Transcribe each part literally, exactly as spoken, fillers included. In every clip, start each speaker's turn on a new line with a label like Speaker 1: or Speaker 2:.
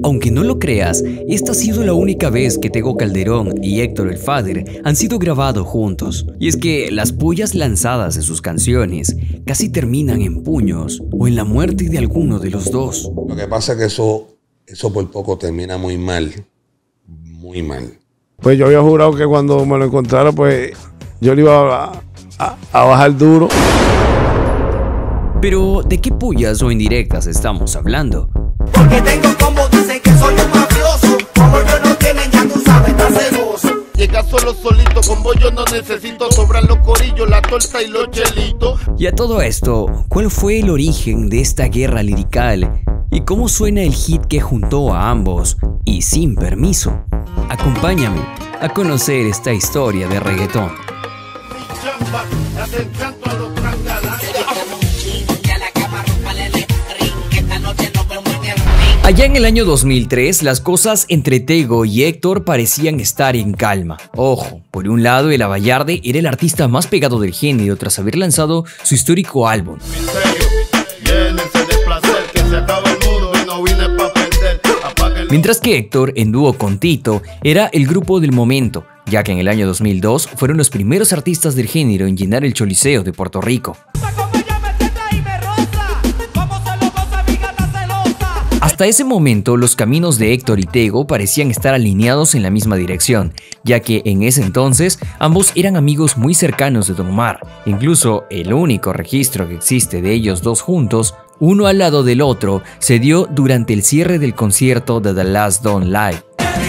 Speaker 1: Aunque no lo creas, esta ha sido la única vez que Tego Calderón y Héctor el Father han sido grabados juntos. Y es que las pullas lanzadas en sus canciones casi terminan en puños o en la muerte de alguno de los dos.
Speaker 2: Lo que pasa es que eso, eso por poco termina muy mal, muy mal.
Speaker 3: Pues yo había jurado que cuando me lo encontrara, pues yo le iba a, a, a bajar duro.
Speaker 1: Pero, ¿de qué pullas o indirectas estamos hablando?
Speaker 4: Porque tengo como dicen que soy un mafioso. Como yo no tienen, ya tú sabes, está celoso.
Speaker 5: Llega solo solito, con bollo no necesito. Sobran los corillos, la torta y los chelitos.
Speaker 1: Y a todo esto, ¿cuál fue el origen de esta guerra lirical? ¿Y cómo suena el hit que juntó a ambos y sin permiso? Acompáñame a conocer esta historia de reggaetón. Allá en el año dos mil tres, las cosas entre Tego y Héctor parecían estar en calma. Ojo, por un lado el Abayarde era el artista más pegado del género tras haber lanzado su histórico álbum. Mientras que Héctor, en dúo con Tito, era el grupo del momento, ya que en el año dos mil dos fueron los primeros artistas del género en llenar el Choliseo de Puerto Rico. Hasta ese momento, los caminos de Héctor y Tego parecían estar alineados en la misma dirección, ya que en ese entonces ambos eran amigos muy cercanos de Don Omar. Incluso el único registro que existe de ellos dos juntos, uno al lado del otro, se dio durante el cierre del concierto de The Last Don Live.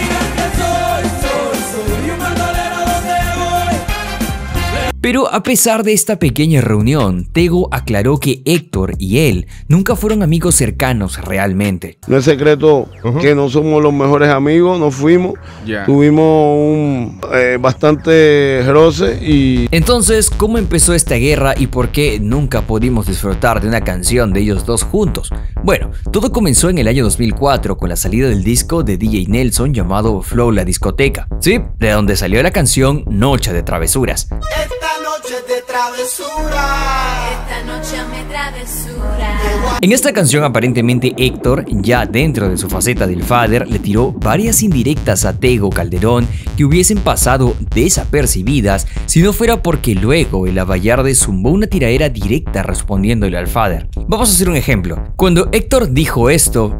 Speaker 1: Pero a pesar de esta pequeña reunión, Tego aclaró que Héctor y él nunca fueron amigos cercanos realmente.
Speaker 3: No es secreto uh-huh. que no somos los mejores amigos, nos fuimos, yeah. tuvimos un eh, bastante roce y...
Speaker 1: Entonces, ¿cómo empezó esta guerra y por qué nunca pudimos disfrutar de una canción de ellos dos juntos? Bueno, todo comenzó en el año dos mil cuatro con la salida del disco de D J Nelson llamado Flow La Discoteca, sí, de donde salió la canción Noche de Travesuras.
Speaker 4: Noche de travesura.
Speaker 6: Esta noche me travesura.
Speaker 1: En esta canción aparentemente Héctor, ya dentro de su faceta del Father, le tiró varias indirectas a Tego Calderón que hubiesen pasado desapercibidas si no fuera porque luego el Abayarde zumbó una tiraera directa respondiéndole al Father. Vamos a hacer un ejemplo. Cuando Héctor dijo esto,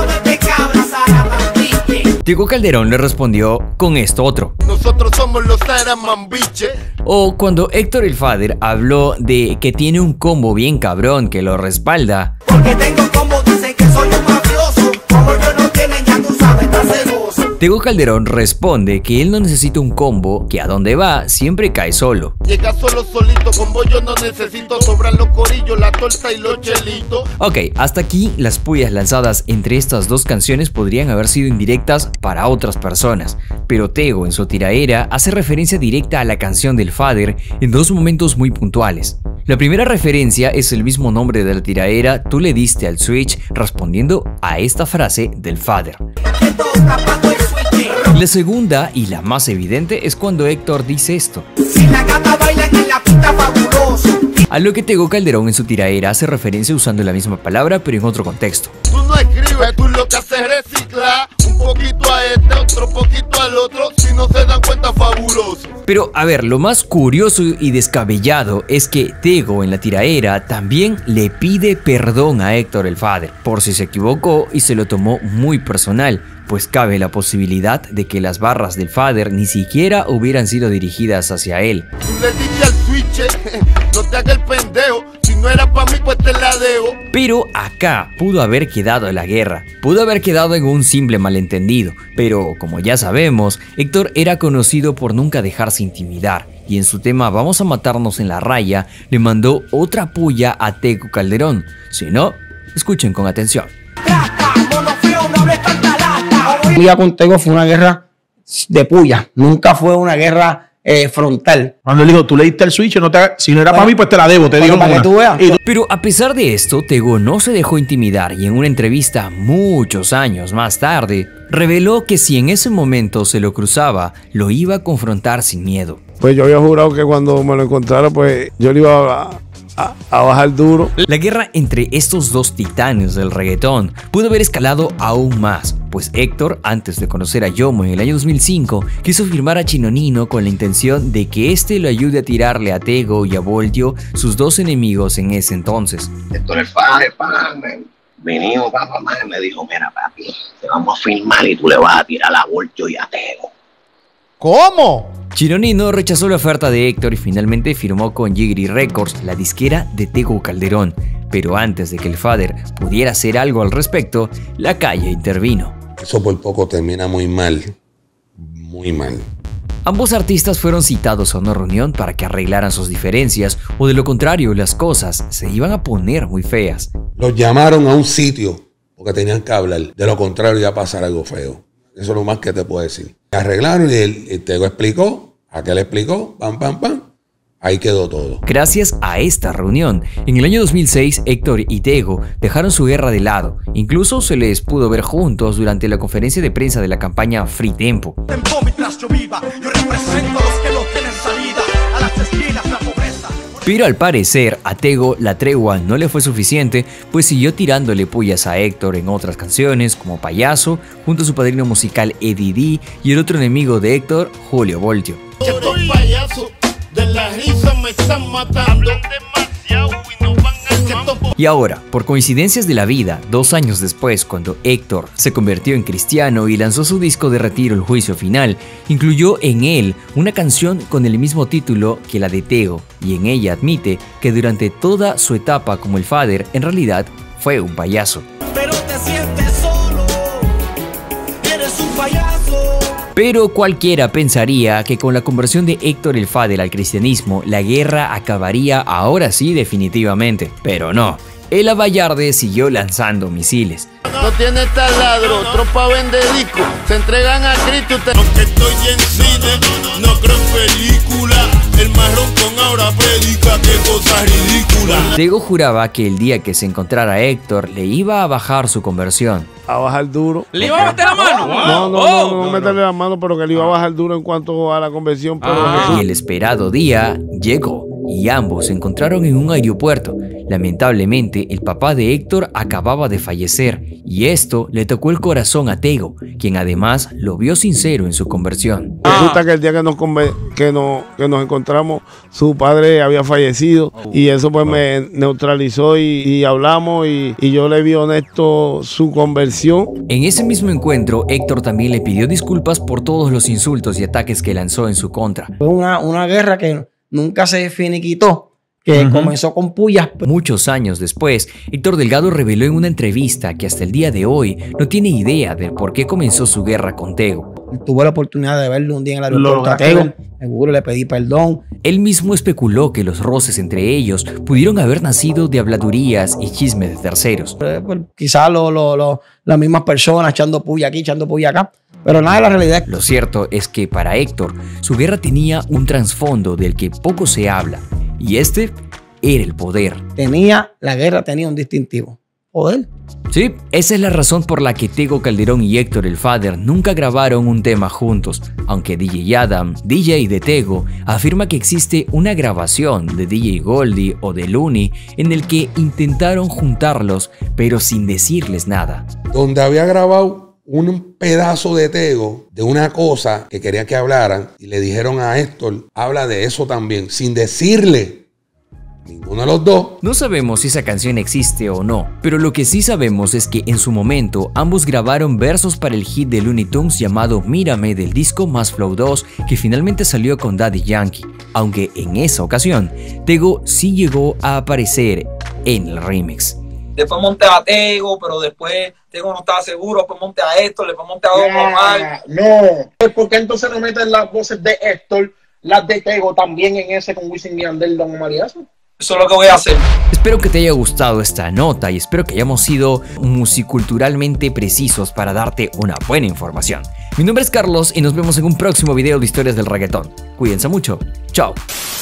Speaker 1: Tego Calderón le respondió con esto otro.
Speaker 5: Nosotros somos los Taramambiche.
Speaker 1: O cuando Héctor el Father habló de que tiene un combo bien cabrón que lo respalda.
Speaker 4: Porque tengo como dicen que soy un mafioso. Como yo no tienen, ya tú sabes, está celoso.
Speaker 1: Tego Calderón responde que él no necesita un combo, que a donde va siempre cae solo.
Speaker 5: Llega solo solito, con bollo no necesito. Sobran los corillos, la torta y los chelitos.
Speaker 1: Ok, hasta aquí las pullas lanzadas entre estas dos canciones podrían haber sido indirectas para otras personas, pero Tego en su tiraera hace referencia directa a la canción del Father en dos momentos muy puntuales. La primera referencia es el mismo nombre de la tiraera Tú le diste al switch, respondiendo a esta frase del Father. La segunda y la más evidente es cuando Héctor dice esto.
Speaker 4: Si la gata baila en la pista fabuloso.
Speaker 1: A lo que Tego Calderón en su tiraera hace referencia usando la misma palabra pero en otro contexto.
Speaker 5: Tú no escribes, tú lo que haces es reciclar. Un poquito a este, otro poquito al otro. Si no se dan cuenta, fabuloso.
Speaker 1: Pero a ver, lo más curioso y descabellado es que Tego en la tiraera también le pide perdón a Héctor el Father por si se equivocó y se lo tomó muy personal, pues cabe la posibilidad de que las barras del Father ni siquiera hubieran sido dirigidas hacia él.
Speaker 5: Tú le diste al switch, no te hagas el pendejo. Si no era para mí, pues te la dejo.
Speaker 1: Pero acá pudo haber quedado la guerra, pudo haber quedado en un simple malentendido, pero como ya sabemos, Héctor era conocido por nunca dejarse intimidar, y en su tema Vamos a matarnos en la raya, le mandó otra puya a Tego Calderón. Si no, escuchen con atención.
Speaker 7: Mi día con Tego fue una guerra de puya, nunca fue una guerra eh, frontal.
Speaker 8: Cuando le digo, tú le diste el switch, no te, si no era bueno, para mí, pues te la debo, te digo
Speaker 7: para que tú veas.
Speaker 1: Pero a pesar de esto, Tego no se dejó intimidar y en una entrevista muchos años más tarde, reveló que si en ese momento se lo cruzaba, lo iba a confrontar sin miedo.
Speaker 3: Pues yo había jurado que cuando me lo encontrara, pues yo le iba a, a, a bajar duro.
Speaker 1: La guerra entre estos dos titanes del reggaetón pudo haber escalado aún más, pues Héctor, antes de conocer a Yomo en el año dos mil cinco, quiso firmar a Chino Nino con la intención de que este lo ayude a tirarle a Tego y a Voltio, sus dos enemigos en ese entonces.
Speaker 9: Héctor el Fader, venido papá, me dijo, mira papi, te vamos a filmar y tú le vas a tirar a Voltio y a Tego.
Speaker 10: ¿Cómo?
Speaker 1: Chino Nino rechazó la oferta de Héctor y finalmente firmó con Jigri Records, la disquera de Tego Calderón. Pero antes de que el Fader pudiera hacer algo al respecto, la calle intervino.
Speaker 2: Eso por poco termina muy mal, muy mal.
Speaker 1: Ambos artistas fueron citados a una reunión para que arreglaran sus diferencias, o de lo contrario, las cosas se iban a poner muy feas.
Speaker 2: Los llamaron a un sitio porque tenían que hablar, de lo contrario iba a pasar algo feo. Eso es lo más que te puedo decir. Arreglaron y el, el Tego explicó, aquel explicó, pam, pam, pam. Ahí quedó todo.
Speaker 1: Gracias a esta reunión, en el año dos mil seis, Héctor y Tego dejaron su guerra de lado. Incluso se les pudo ver juntos durante la conferencia de prensa de la campaña Free Tempo.
Speaker 4: Tempo mientras yo viva, yo represento a los que no tienen salida, a las esquinas, la pobreza.
Speaker 1: Pero al parecer a Tego la tregua no le fue suficiente, pues siguió tirándole pullas a Héctor en otras canciones como Payaso, junto a su padrino musical Eddie D y el otro enemigo de Héctor, Julio Voltio.
Speaker 5: Estoy payaso, de la risa me están matando.
Speaker 1: Y ahora, por coincidencias de la vida, dos años después, cuando Héctor se convirtió en cristiano y lanzó su disco de retiro El Juicio Final, incluyó en él una canción con el mismo título que la de Tego, y en ella admite que durante toda su etapa como el Fader, en realidad fue un payaso.
Speaker 4: Pero te sientes solo, eres un payaso.
Speaker 1: Pero cualquiera pensaría que con la conversión de Héctor el Fader al cristianismo, la guerra acabaría ahora sí definitivamente. Pero no, el Abayarde siguió lanzando misiles.
Speaker 5: No tiene taladro, tropa vende disco, se entregan a Cristo. Aunque estoy en cine, no creo en película. El marrón con ahora predica, qué cosa ridícula.
Speaker 1: Tego juraba que el día que se encontrara a Héctor le iba a bajar su conversión.
Speaker 3: A bajar duro.
Speaker 8: ¿Le iba a meter la mano?
Speaker 3: No, no, no, no, no, no meterle la mano, pero que le iba a bajar duro en cuanto a la conversión. Pero
Speaker 1: ah. Y el esperado día llegó y ambos se encontraron en un aeropuerto. Lamentablemente, el papá de Héctor acababa de fallecer y esto le tocó el corazón a Tego, quien además lo vio sincero en su conversión.
Speaker 3: Resulta que el día que nos, que nos, que nos encontramos, su padre había fallecido y eso pues me neutralizó y, y hablamos y, y yo le vi honesto su conversión.
Speaker 1: En ese mismo encuentro, Héctor también le pidió disculpas por todos los insultos y ataques que lanzó en su contra.
Speaker 7: Fue una, una guerra que nunca se finiquitó, que uh-huh. comenzó con pullas.
Speaker 1: Muchos años después, Héctor Delgado reveló en una entrevista que hasta el día de hoy no tiene idea del por qué comenzó su guerra con Tego.
Speaker 7: Tuve la oportunidad de verlo un día en el aeropuerto a Tego, seguro le pedí perdón.
Speaker 1: Él mismo especuló que los roces entre ellos pudieron haber nacido de habladurías y chismes de terceros.
Speaker 7: Pues, pues, quizás lo, lo, lo, las mismas personas echando puya aquí, echando puya acá. Pero nada de la realidad.
Speaker 1: Lo cierto es que para Héctor, su guerra tenía un trasfondo del que poco se habla. Y este era el poder.
Speaker 7: Tenía, la guerra tenía un distintivo. Poder.
Speaker 1: Sí, esa es la razón por la que Tego Calderón y Héctor el Fader nunca grabaron un tema juntos, aunque D J Adam, D J de Tego, afirma que existe una grabación de D J Goldie o de Looney en el que intentaron juntarlos, pero sin decirles nada.
Speaker 2: Donde había grabado un pedazo de Tego de una cosa que quería que hablaran y le dijeron a Héctor, habla de eso también, sin decirle. Ninguno de los dos.
Speaker 1: No sabemos si esa canción existe o no, pero lo que sí sabemos es que en su momento ambos grabaron versos para el hit de Looney Tunes llamado Mírame del disco Más Flow dos, que finalmente salió con Daddy Yankee, aunque en esa ocasión Tego sí llegó a aparecer en el remix.
Speaker 11: Después monté a Tego, pero después Tego no estaba seguro, después monté a Héctor, después monté a Don Omar.
Speaker 10: No, ¿por qué entonces no meten las voces de Héctor, las de Tego también en ese con Wisin y Yandel, Don Omar y eso?
Speaker 11: Eso es lo que voy a hacer.
Speaker 1: Espero que te haya gustado esta nota y espero que hayamos sido musiculturalmente precisos para darte una buena información. Mi nombre es Carlos y nos vemos en un próximo video de historias del reggaetón. Cuídense mucho. Chao.